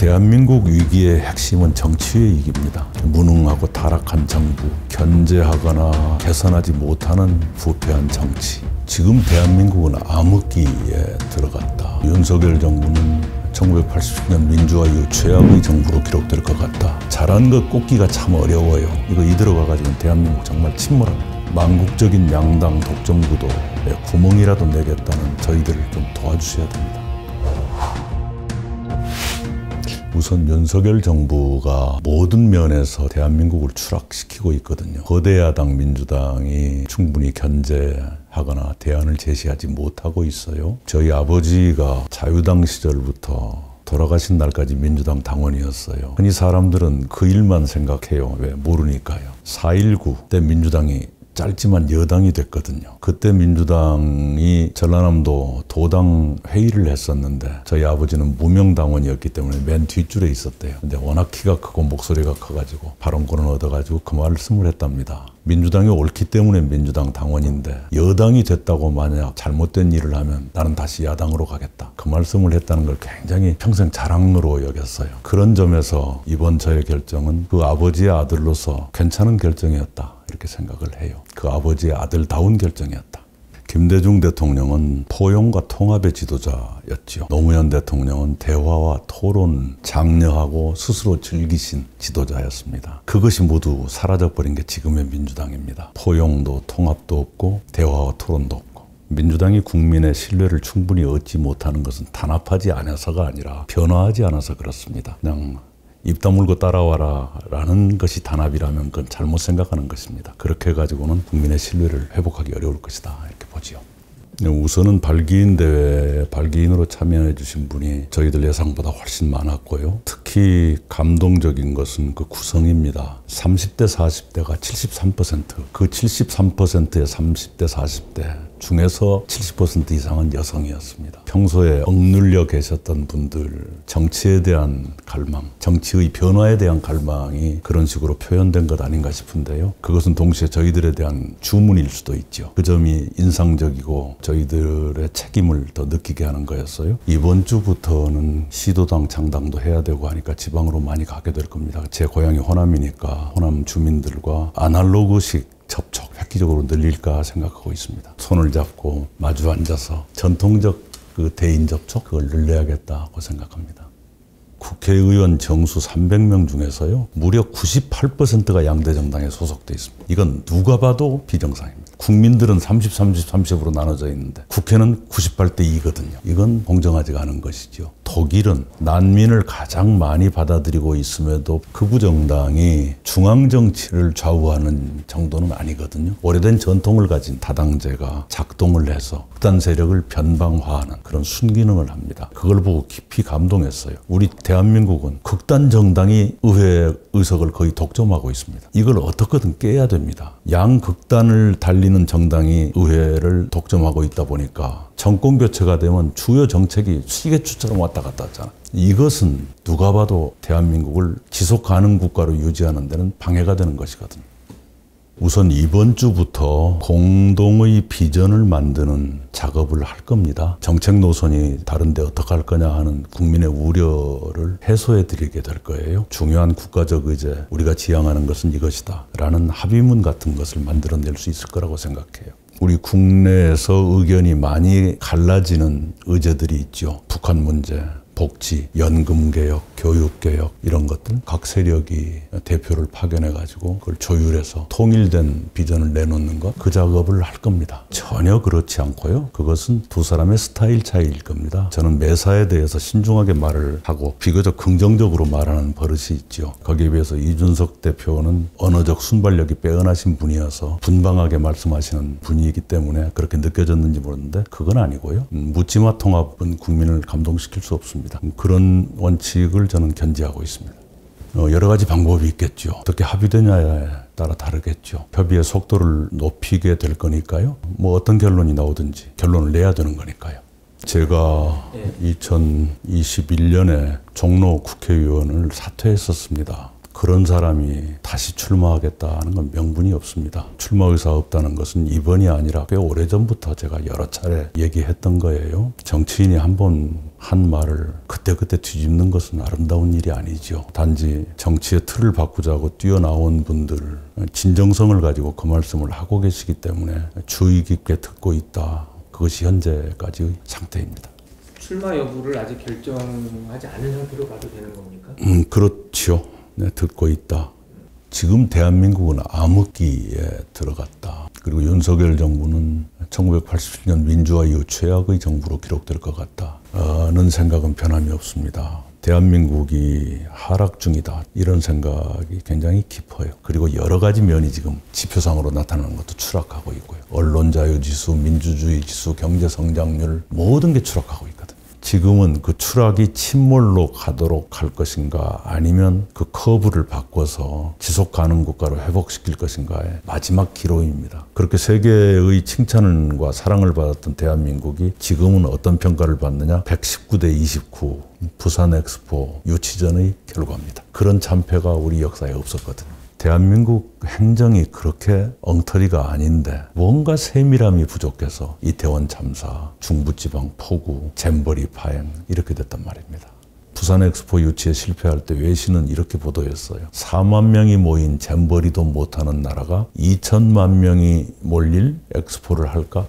대한민국 위기의 핵심은 정치의 위기입니다. 무능하고 타락한 정부, 견제하거나 개선하지 못하는 부패한 정치. 지금 대한민국은 암흑기에 들어갔다. 윤석열 정부는 1980년 민주화 이후 최악의 정부로 기록될 것 같다. 잘한 것 꼽기가 참 어려워요. 이거 이대로 가가지고 대한민국 정말 침몰합니다. 망국적인 양당 독점구도에 구멍이라도 내겠다는 저희들을 좀 도와주셔야 됩니다. 우선 윤석열 정부가 모든 면에서 대한민국을 추락시키고 있거든요. 거대 야당 민주당이 충분히 견제하거나 대안을 제시하지 못하고 있어요. 저희 아버지가 자유당 시절부터 돌아가신 날까지 민주당 당원이었어요. 흔히 사람들은 그 일만 생각해요. 왜? 모르니까요. 4.19 때 민주당이 짧지만 여당이 됐거든요. 그때 민주당이 전라남도 도당 회의를 했었는데 저희 아버지는 무명당원이었기 때문에 맨 뒷줄에 있었대요. 근데 워낙 키가 크고 목소리가 커가지고 발언권을 얻어가지고 그 말씀을 했답니다. 민주당이 옳기 때문에 민주당 당원인데 여당이 됐다고 만약 잘못된 일을 하면 나는 다시 야당으로 가겠다. 그 말씀을 했다는 걸 굉장히 평생 자랑으로 여겼어요. 그런 점에서 이번 저의 결정은 그 아버지의 아들로서 괜찮은 결정이었다. 이렇게 생각을 해요. 그 아버지의 아들다운 결정이었다. 김대중 대통령은 포용과 통합의 지도자였죠. 노무현 대통령은 대화와 토론, 장려하고 스스로 즐기신 지도자였습니다. 그것이 모두 사라져버린 게 지금의 민주당입니다. 포용도 통합도 없고 대화와 토론도 없고. 민주당이 국민의 신뢰를 충분히 얻지 못하는 것은 단합하지 않아서가 아니라 변화하지 않아서 그렇습니다. 그냥 입 다물고 따라와라 라는 것이 단합이라면 그건 잘못 생각하는 것입니다. 그렇게 해가지고는 국민의 신뢰를 회복하기 어려울 것이다 이렇게 보지요. 우선은 발기인 대회에 발기인으로 참여해 주신 분이 저희들 예상보다 훨씬 많았고요. 특히 감동적인 것은 그 구성입니다. 30대 40대가 73%, 그 73%의 30대 40대 중에서 70% 이상은 여성이었습니다. 평소에 억눌려 계셨던 분들, 정치에 대한 갈망, 정치의 변화에 대한 갈망이 그런 식으로 표현된 것 아닌가 싶은데요. 그것은 동시에 저희들에 대한 주문일 수도 있죠. 그 점이 인상적이고 저희들의 책임을 더 느끼게 하는 거였어요. 이번 주부터는 시도당 창당도 해야 되고 하니까 지방으로 많이 가게 될 겁니다. 제 고향이 호남이니까 호남 주민들과 아날로그식 접촉 획기적으로 늘릴까 생각하고 있습니다. 손을 잡고 마주 앉아서 전통적 그 대인 접촉 그걸 늘려야겠다고 생각합니다. 국회의원 정수 300명 중에서요 무려 98%가 양대 정당에 소속돼 있습니다. 이건 누가 봐도 비정상입니다. 국민들은 30, 30, 30으로 나눠져 있는데 국회는 98대 2거든요. 이건 공정하지가 않은 것이죠. 독일은 난민을 가장 많이 받아들이고 있음에도 극우 정당이 중앙 정치를 좌우하는 정도는 아니거든요. 오래된 전통을 가진 다당제가 작동을 해서 극단 세력을 변방화하는 그런 순기능을 합니다. 그걸 보고 깊이 감동했어요. 우리 대한민국은 극단 정당이 의회 의석을 거의 독점하고 있습니다. 이걸 어떻게든 깨야 됩니다. 양극단을 달리는 정당이 의회를 독점하고 있다 보니까 정권 교체가 되면 주요 정책이 시계추처럼 왔다 갔다 하잖아. 이것은 누가 봐도 대한민국을 지속 가능 국가로 유지하는 데는 방해가 되는 것이거든요. 우선 이번 주부터 공동의 비전을 만드는 작업을 할 겁니다. 정책 노선이 다른데 어떻게 할 거냐 하는 국민의 우려를 해소해 드리게 될 거예요. 중요한 국가적 의제, 우리가 지향하는 것은 이것이다 라는 합의문 같은 것을 만들어낼 수 있을 거라고 생각해요. 우리 국내에서 의견이 많이 갈라지는 의제들이 있죠. 북한 문제, 복지, 연금개혁, 교육개혁 이런 것들 각 세력이 대표를 파견해가지고 그걸 조율해서 통일된 비전을 내놓는 것 그 작업을 할 겁니다. 전혀 그렇지 않고요. 그것은 두 사람의 스타일 차이일 겁니다. 저는 매사에 대해서 신중하게 말을 하고 비교적 긍정적으로 말하는 버릇이 있죠. 거기에 비해서 이준석 대표는 언어적 순발력이 빼어나신 분이어서 분방하게 말씀하시는 분이기 때문에 그렇게 느껴졌는지 모르는데 그건 아니고요. 묻지마 통합은 국민을 감동시킬 수 없습니다. 그런 원칙을 저는 견지하고 있습니다. 여러 가지 방법이 있겠죠. 어떻게 합의되냐에 따라 다르겠죠. 협의의 속도를 높이게 될 거니까요. 뭐 어떤 결론이 나오든지 결론을 내야 되는 거니까요. 제가 2021년에 종로 국회의원을 사퇴했었습니다. 그런 사람이 다시 출마하겠다는 건 명분이 없습니다. 출마 의사 없다는 것은 이번이 아니라 꽤 오래전부터 제가 여러 차례 얘기했던 거예요. 정치인이 한 번 한 말을 그때그때 뒤집는 것은 아름다운 일이 아니죠. 단지 정치의 틀을 바꾸자고 뛰어나온 분들 진정성을 가지고 그 말씀을 하고 계시기 때문에 주의 깊게 듣고 있다. 그것이 현재까지의 상태입니다. 출마 여부를 아직 결정하지 않은 상태로 봐도 되는 겁니까? 그렇죠. 네, 듣고 있다. 지금 대한민국은 암흑기에 들어갔다. 그리고 윤석열 정부는 1987년 민주화 이후 최악의 정부로 기록될 것 같다는 생각은 변함이 없습니다. 대한민국이 하락 중이다. 이런 생각이 굉장히 깊어요. 그리고 여러 가지 면이 지금 지표상으로 나타나는 것도 추락하고 있고요. 언론 자유 지수, 민주주의 지수, 경제 성장률 모든 게 추락하고 있거든요. 지금은 그 추락이 침몰로 가도록 할 것인가 아니면 그 커브를 바꿔서 지속 가능 국가로 회복시킬 것인가의 마지막 기로입니다. 그렇게 세계의 칭찬과 사랑을 받았던 대한민국이 지금은 어떤 평가를 받느냐? 119대 29 부산 엑스포 유치전의 결과입니다. 그런 참패가 우리 역사에 없었거든요. 대한민국 행정이 그렇게 엉터리가 아닌데 뭔가 세밀함이 부족해서 이태원 참사, 중부지방 폭우, 잼버리 파행 이렇게 됐단 말입니다. 부산 엑스포 유치에 실패할 때 외신은 이렇게 보도했어요. 4만 명이 모인 잼버리도 못하는 나라가 2천만 명이 몰릴 엑스포를 할까?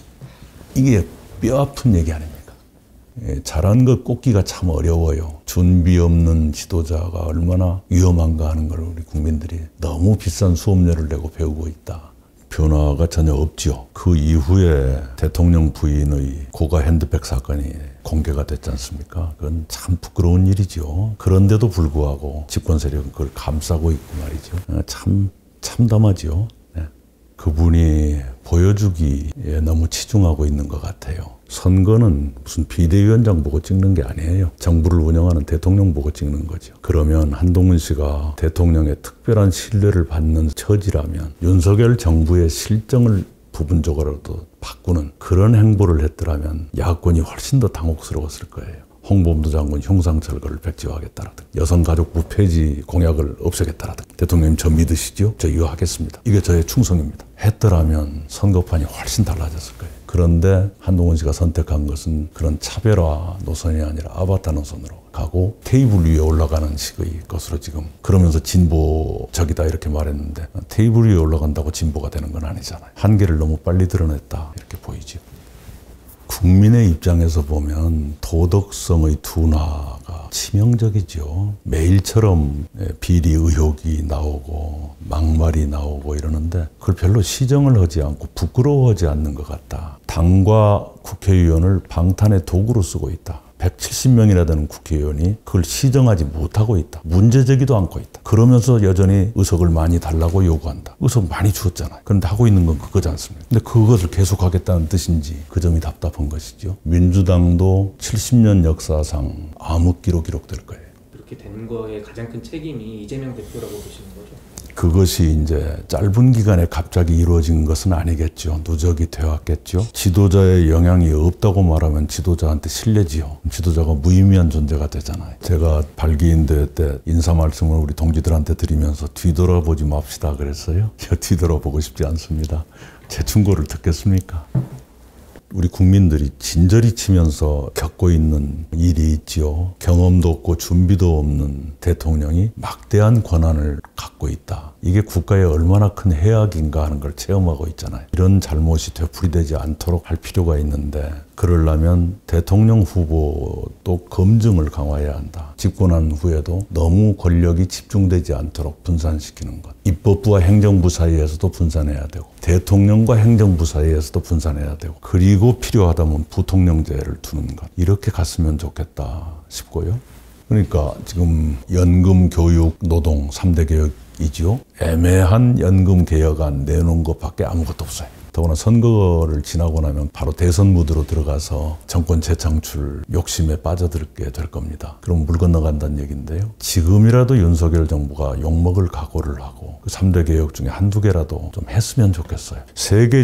이게 뼈아픈 얘기 아닙니까? 잘한 것 꼽기가 참 어려워요. 준비 없는 지도자가 얼마나 위험한가 하는 걸 우리 국민들이 너무 비싼 수업료를 내고 배우고 있다. 변화가 전혀 없죠. 그 이후에 대통령 부인의 고가 핸드백 사건이 공개가 됐지 않습니까? 그건 참 부끄러운 일이죠. 그런데도 불구하고 집권 세력은 그걸 감싸고 있고 말이죠. 참 참담하죠. 네. 그분이 보여주기에 너무 치중하고 있는 것 같아요. 선거는 무슨 비대위원장 보고 찍는 게 아니에요. 정부를 운영하는 대통령 보고 찍는 거죠. 그러면 한동훈 씨가 대통령의 특별한 신뢰를 받는 처지라면 윤석열 정부의 실정을 부분적으로도 바꾸는 그런 행보를 했더라면 야권이 훨씬 더 당혹스러웠을 거예요. 홍범도 장군 흉상철거를 백지화하겠다라든가 여성가족부 폐지 공약을 없애겠다라든가 대통령님 저 믿으시죠? 저 이거 하겠습니다. 이게 저의 충성입니다. 했더라면 선거판이 훨씬 달라졌을 거예요. 그런데 한동훈 씨가 선택한 것은 그런 차별화 노선이 아니라 아바타 노선으로 가고 테이블 위에 올라가는 식의 것으로 지금 그러면서 진보적이다 이렇게 말했는데 테이블 위에 올라간다고 진보가 되는 건 아니잖아요. 한계를 너무 빨리 드러냈다 이렇게 보이죠. 국민의 입장에서 보면 도덕성의 둔화가 치명적이죠. 매일처럼 비리 의혹이 나오고 막말이 나오고 이러는데 그걸 별로 시정을 하지 않고 부끄러워하지 않는 것 같다. 당과 국회의원을 방탄의 도구로 쓰고 있다. 170명이나 되는 국회의원이 그걸 시정하지 못하고 있다. 문제제기도 않고 있다. 그러면서 여전히 의석을 많이 달라고 요구한다. 의석 많이 주었잖아요. 그런데 하고 있는 건 그거지 않습니까? 근데 그것을 계속하겠다는 뜻인지 그 점이 답답한 것이죠. 민주당도 70년 역사상 암흑기로 기록될 거예요. 그렇게 된 거에 가장 큰 책임이 이재명 대표라고 보시는 거죠? 그것이 이제 짧은 기간에 갑자기 이루어진 것은 아니겠죠. 누적이 되었겠죠. 지도자의 영향이 없다고 말하면 지도자한테 실례지요. 지도자가 무의미한 존재가 되잖아요. 제가 발기인대 때 인사 말씀을 우리 동지들한테 드리면서 뒤돌아보지 맙시다 그랬어요. 제가 뒤돌아보고 싶지 않습니다. 제 충고를 듣겠습니까? 우리 국민들이 진저리 치면서 겪고 있는 일이 있지요. 경험도 없고 준비도 없는 대통령이 막대한 권한을 갖고 있다. 이게 국가에 얼마나 큰 해악인가 하는 걸 체험하고 있잖아요. 이런 잘못이 되풀이되지 않도록 할 필요가 있는데 그러려면 대통령 후보도 검증을 강화해야 한다. 집권한 후에도 너무 권력이 집중되지 않도록 분산시키는 것. 입법부와 행정부 사이에서도 분산해야 되고 대통령과 행정부 사이에서도 분산해야 되고 그리고 필요하다면 부통령제를 두는 것. 이렇게 갔으면 좋겠다 싶고요. 그러니까 지금 연금, 교육, 노동 3대 개혁이죠. 애매한 연금 개혁안 내놓은 것밖에 아무것도 없어요. 더구나 선거를 지나고 나면 바로 대선 무드로 들어가서 정권 재창출 욕심에 빠져들게 될 겁니다. 그럼 물 건너간다는 얘기인데요. 지금이라도 윤석열 정부가 욕먹을 각오를 하고 그 3대 개혁 중에 한두 개라도 좀 했으면 좋겠어요. 세계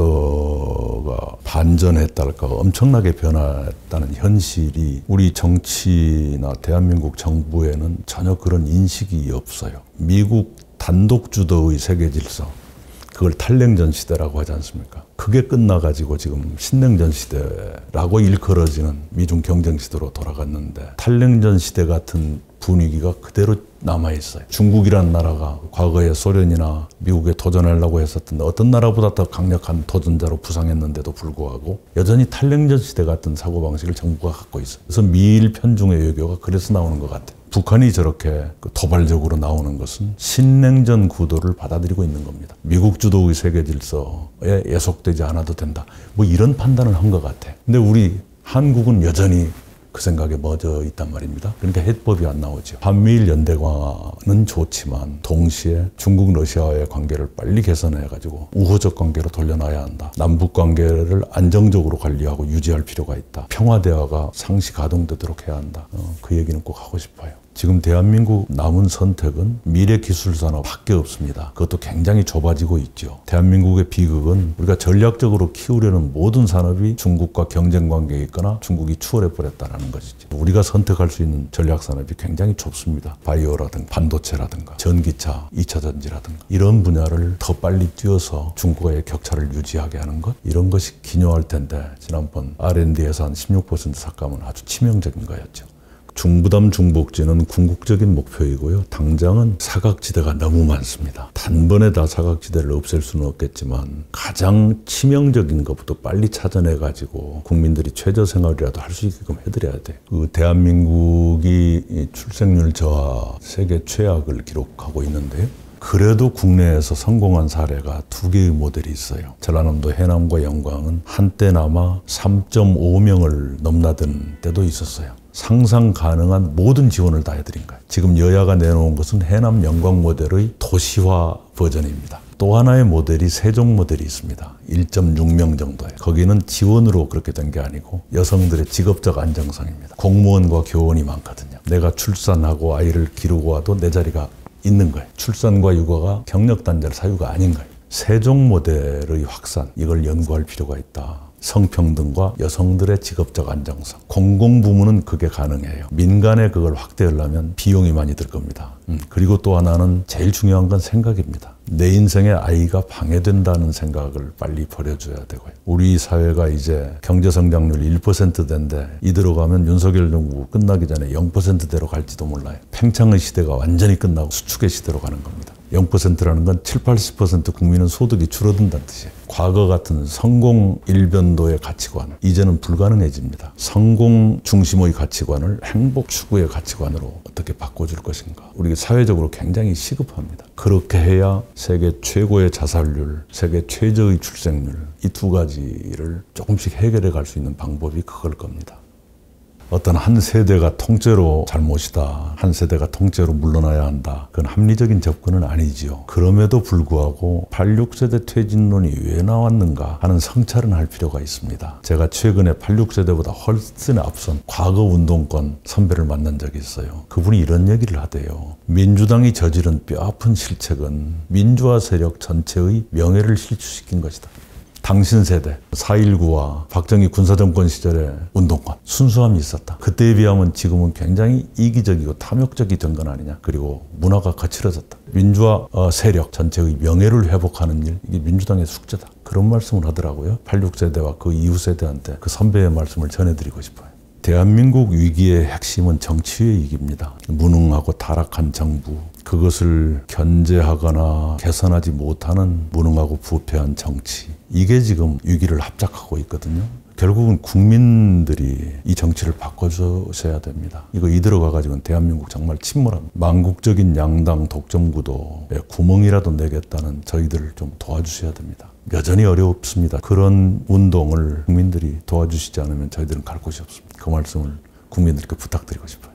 질서가 반전했달까 엄청나게 변화했다는 현실이 우리 정치나 대한민국 정부에는 전혀 그런 인식이 없어요. 미국 단독 주도의 세계 질서, 그걸 탈냉전 시대라고 하지 않습니까? 그게 끝나가지고 지금 신냉전 시대라고 일컬어지는 미중 경쟁 시대로 돌아갔는데 탈냉전 시대 같은 분위기가 그대로 남아있어요. 중국이란 나라가 과거에 소련이나 미국에 도전하려고 했었던 어떤 나라보다 더 강력한 도전자로 부상했는데도 불구하고 여전히 탈냉전 시대 같은 사고방식을 정부가 갖고 있어요. 그래서 미일 편중의 외교가 그래서 나오는 것 같아요. 북한이 저렇게 도발적으로 나오는 것은 신냉전 구도를 받아들이고 있는 겁니다. 미국 주도의 세계 질서에 예속되지 않아도 된다. 뭐 이런 판단을 한 것 같아요. 근데 우리 한국은 여전히 그 생각에 멎어 있단 말입니다. 그러니까 해법이 안 나오죠. 한미일 연대관은 좋지만 동시에 중국 러시아와의 관계를 빨리 개선해가지고 우호적 관계로 돌려놔야 한다. 남북 관계를 안정적으로 관리하고 유지할 필요가 있다. 평화대화가 상시 가동되도록 해야 한다. 그 얘기는 꼭 하고 싶어요. 지금 대한민국 남은 선택은 미래기술산업밖에 없습니다. 그것도 굉장히 좁아지고 있죠. 대한민국의 비극은 우리가 전략적으로 키우려는 모든 산업이 중국과 경쟁관계에 있거나 중국이 추월해버렸다는 것이죠. 우리가 선택할 수 있는 전략산업이 굉장히 좁습니다. 바이오라든가 반도체라든가 전기차, 2차전지라든가 이런 분야를 더 빨리 뛰어서 중국과의 격차를 유지하게 하는 것, 이런 것이 기여할 텐데 지난번 R&D 예산 16% 삭감은 아주 치명적인 거였죠. 중부담 중복지는 궁극적인 목표이고요. 당장은 사각지대가 너무 많습니다. 단번에 다 사각지대를 없앨 수는 없겠지만 가장 치명적인 것부터 빨리 찾아내가지고 국민들이 최저생활이라도 할 수 있게끔 해드려야 돼요. 그 대한민국이 출생률 저하 세계 최악을 기록하고 있는데요. 그래도 국내에서 성공한 사례가 두 개의 모델이 있어요. 전라남도 해남과 영광은 한때나마 3.5명을 넘나든 때도 있었어요. 상상 가능한 모든 지원을 다 해드린 거예요. 지금 여야가 내놓은 것은 해남 영광 모델의 도시화 버전입니다. 또 하나의 모델이 세종 모델이 있습니다. 1.6명 정도예요. 거기는 지원으로 그렇게 된 게 아니고 여성들의 직업적 안정성입니다. 공무원과 교원이 많거든요. 내가 출산하고 아이를 기르고 와도 내 자리가 있는 거예요. 출산과 육아가 경력단절 사유가 아닌 거예요. 세종 모델의 확산, 이걸 연구할 필요가 있다. 성평등과 여성들의 직업적 안정성. 공공부문은 그게 가능해요. 민간에 그걸 확대하려면 비용이 많이 들 겁니다. 그리고 또 하나는 제일 중요한 건 생각입니다. 내 인생의 아이가 방해된다는 생각을 빨리 버려줘야 되고요. 우리 사회가 이제 경제성장률 1%대인데 이대로 가면 윤석열 정부 끝나기 전에 0%대로 갈지도 몰라요. 팽창의 시대가 완전히 끝나고 수축의 시대로 가는 겁니다. 0%라는 건 7, 80% 국민은 소득이 줄어든다는 뜻이에요. 과거 같은 성공 일변도의 가치관, 이제는 불가능해집니다. 성공 중심의 가치관을 행복 추구의 가치관으로 어떻게 바꿔줄 것인가. 우리 사회적으로 굉장히 시급합니다. 그렇게 해야 세계 최고의 자살률, 세계 최저의 출생률, 이 두 가지를 조금씩 해결해 갈 수 있는 방법이 그걸 겁니다. 어떤 한 세대가 통째로 잘못이다, 한 세대가 통째로 물러나야 한다, 그건 합리적인 접근은 아니지요. 그럼에도 불구하고 86세대 퇴진론이 왜 나왔는가 하는 성찰은 할 필요가 있습니다. 제가 최근에 86세대보다 훨씬 앞선 과거 운동권 선배를 만난 적이 있어요. 그분이 이런 얘기를 하대요. 민주당이 저지른 뼈아픈 실책은 민주화 세력 전체의 명예를 실추시킨 것이다. 당신 세대 4.19와 박정희 군사정권 시절의 운동권 순수함이 있었다. 그때에 비하면 지금은 굉장히 이기적이고 탐욕적이 된 건 아니냐. 그리고 문화가 거칠어졌다. 민주화 세력 전체의 명예를 회복하는 일, 이게 민주당의 숙제다. 그런 말씀을 하더라고요. 86세대와 그 이후 세대한테 그 선배의 말씀을 전해드리고 싶어요. 대한민국 위기의 핵심은 정치의 위기입니다. 무능하고 타락한 정부, 그것을 견제하거나 개선하지 못하는 무능하고 부패한 정치, 이게 지금 위기를 합작하고 있거든요. 결국은 국민들이 이 정치를 바꿔주셔야 됩니다. 이거 이대로 가가지고는 대한민국 정말 침몰합니다. 망국적인 양당 독점 구도에 구멍이라도 내겠다는 저희들을 좀 도와주셔야 됩니다. 여전히 어렵습니다. 그런 운동을 국민들이 도와주시지 않으면 저희들은 갈 곳이 없습니다. 그 말씀을 국민들께 부탁드리고 싶어요.